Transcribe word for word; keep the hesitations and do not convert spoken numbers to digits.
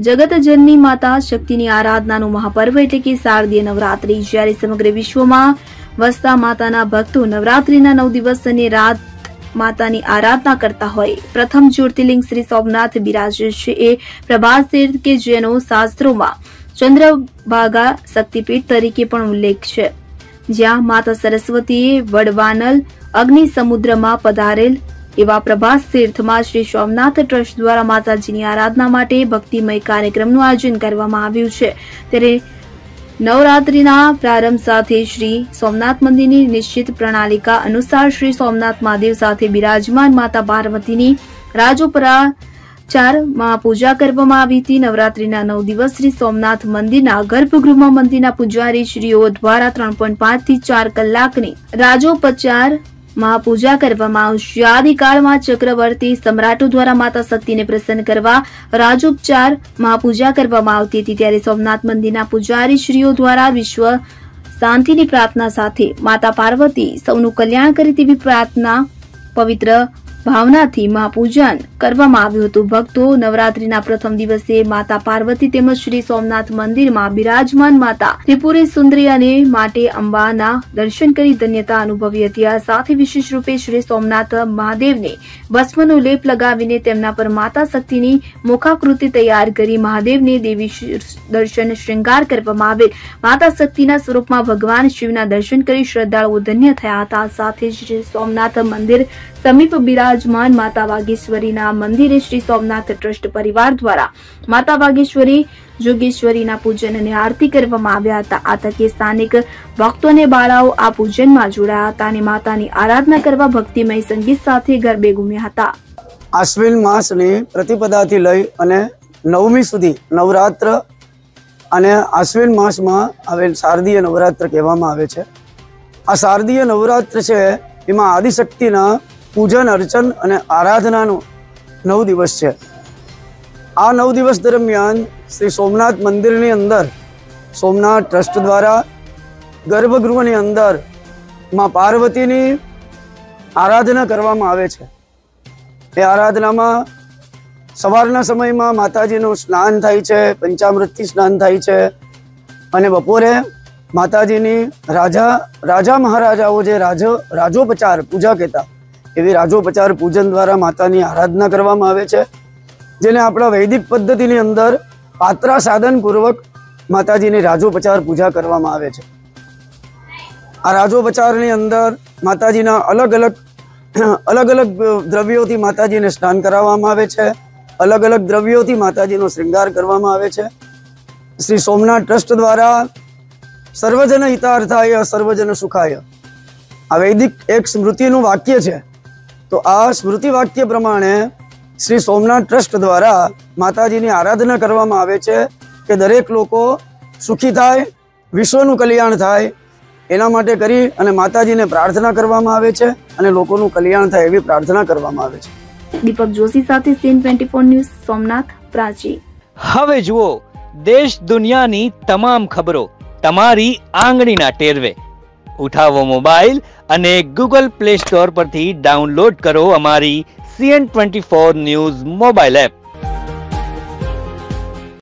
જગતજનની માતા શક્તિની આરાધનાનું મહાપર્વ એટલે કે શારદીય નવરાત્રી। જ્યારે સમગ્ર વિશ્વમાં વસતા માતાના ભક્તો નવરાત્રીના નવ દિવસ અને રાત માતાની આરાધના કરતા હોય, પ્રથમ જ્યોતિર્લિંગ શ્રી સોમનાથ બિરાજે છે એ પ્રભાસ તીર્થ કે જેનો શાસ્ત્રોમાં ચંદ્રભાગા શક્તિપીઠ તરીકે પણ ઉલ્લેખ છે, જ્યાં માતા સરસ્વતીએ વડવાનલ અગ્નિ સમુદ્રમાં પધારેલ એવા પ્રભાસ તીર્થમાં શ્રી સોમનાથ ટ્રસ્ટ દ્વારા માતાજીની આરાધના માટે ભક્તિમય કાર્યક્રમનું આયોજન કરવામાં આવ્યું છે। ત્યારે નવરાત્રીના પ્રારંભ સાથે શ્રી સોમનાથ મંદિરની નિશ્ચિત પ્રણાલિકા અનુસાર શ્રી સોમનાથ મહાદેવ સાથે બિરાજમાન માતા પાર્વતીની રાજોપચારમાં પૂજા કરવામાં આવી હતી। નવરાત્રીના નવ દિવસ શ્રી સોમનાથ મંદિરના ગર્ભગૃહમાં મંદિરના પૂજારી શ્રીઓ દ્વારા ત્રણ પોઈન્ટ પાંચ થી ચાર કલાકની રાજોપચાર મહાપૂજા કરવામાં આવશે। આદિકાળમાં ચક્રવર્તી સમ્રાટો દ્વારા માતા શક્તિને પ્રસન્ન કરવા રાજોપચાર મહાપૂજા કરવામાં આવતી હતી। ત્યારે સોમનાથ મંદિરના પૂજારી શ્રીઓ દ્વારા વિશ્વ શાંતિની પ્રાર્થના સાથે માતા પાર્વતી સૌનું કલ્યાણ કરે તેવી પ્રાર્થના પવિત્ર ભાવનાથી મહાપૂજન કરવામાં આવ્યું હતું। ભક્તો નવરાત્રીના પ્રથમ દિવસે માતા પાર્વતી તેમજ શ્રી સોમનાથ મંદિરમાં બિરાજમાન માતા ત્રિપુરી સુંદરી અને માટે અંબાના દર્શન કરી ધન્યતા અનુભવી હતી। આ સાથે વિશેષ રૂપે શ્રી સોમનાથ મહાદેવને ભસ્મનો લેપ લગાવીને તેમના પર માતા શક્તિની મુખાકૃતિ તૈયાર કરી મહાદેવને દેવી દર્શન શ્રૃંગાર કરવામાં આવેલ। માતા શક્તિના સ્વરૂપમાં ભગવાન શિવના દર્શન કરી શ્રદ્ધાળુઓ ધન્ય થયા હતા। સાથે શ્રી સોમનાથ મંદિર સમીપ બિરાજમાન માતા વાગેશ્વરીના મંદિરે શ્રી સોમનાથ ટ્રસ્ટ પરિવાર દ્વારા માતા વાગેશ્વરી જોગેશ્વરીના પૂજન અને આરતી કરવામાં આવ્યા હતા। આ તકે સ્થાનિક ભક્તો અને બાળાઓ આ પૂજનમાં જોડાયા હતા અને માતાની આરાધના કરવા ભક્તિમય સંગીત સાથે ગરબે ઘૂમ્યા હતા। આશ્વિન માસની પ્રતિપદાથી લઈ અને નવમી સુધી નવરાત્ર અને આશ્વિન માસમાં આવેલ શારદીય નવરાત્ર કહેવામાં આવે છે। આ શારદીય નવરાત્ર છે એમાં આદિશક્તિના પૂજન અર્ચન અને આરાધનાનો નવ દિવસ છે। આ નવ દિવસ દરમિયાન શ્રી સોમનાથ મંદિરની અંદર સોમનાથ ટ્રસ્ટ દ્વારા ગર્ભગૃહની અંદર માં પાર્વતીની આરાધના કરવામાં આવે છે। એ આરાધનામાં સવારના સમયમાં માતાજીનું સ્નાન થાય છે, પંચામૃતથી સ્નાન થાય છે અને બપોરે માતાજીની રાજા રાજા મહારાજાઓ જે રાજ રાજોપચાર પૂજા કહેતા એવી રાજોપચાર પૂજન દ્વારા માતાની આરાધના કરવામાં આવે છે, જેને આપણા વૈદિક પદ્ધતિની અંદર પાત્રા સાધન પૂર્વક માતાજીની રાજોપચાર પૂજા કરવામાં આવે છે। આ રાજોપચારની અંદર માતાજીના અલગ અલગ અલગ અલગ દ્રવ્યોથી માતાજીને સ્નાન કરાવવામાં આવે છે, અલગ અલગ દ્રવ્યોથી માતાજીનો શ્રૃંગાર કરવામાં આવે છે। શ્રી સોમનાથ ટ્રસ્ટ દ્વારા સર્વજન હિતાર્થાય સર્વજન સુખાય આ વૈદિક એક સ્મૃતિનું વાક્ય છે। તો આ સ્મૃતિ વાક્ય પ્રમાણે શ્રી સોમનાથ ટ્રસ્ટ દ્વારા માતાજીની આરાધના કરવામાં આવે છે કે દરેક લોકો સુખી થાય, વિશ્વનું કલ્યાણ થાય, એના માટે કરી અને માતાજીને પ્રાર્થના કરવામાં આવે છે અને લોકોનું કલ્યાણ થાય એવી પ્રાર્થના કરવામાં આવે છે। દીપક જોશી સાથે CN twenty four news, Somnath, Prachi. હવે જુઓ દેશ દુનિયાની તમામ ખબરો તમારી આંગળીના ટેરવે। ઉઠાવો મોબાઈલ અને ગૂગલ પ્લે સ્ટોર પરથી ડાઉનલોડ કરો અમારી CN twenty four news mobile app.